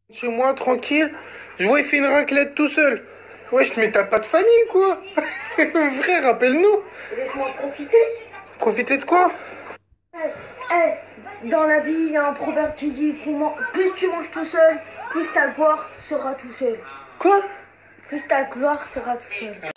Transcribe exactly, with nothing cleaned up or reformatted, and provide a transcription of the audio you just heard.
Chez moi, tranquille, je vois il fait une raclette tout seul. Wesh, mais t'as pas de famille, quoi. Frère, rappelle-nous. Laisse-moi profiter. Profiter de quoi? Eh, eh, dans la vie, il y a un proverbe qui dit plus tu manges tout seul, plus ta gloire sera tout seul. Quoi? Plus ta gloire sera tout seul.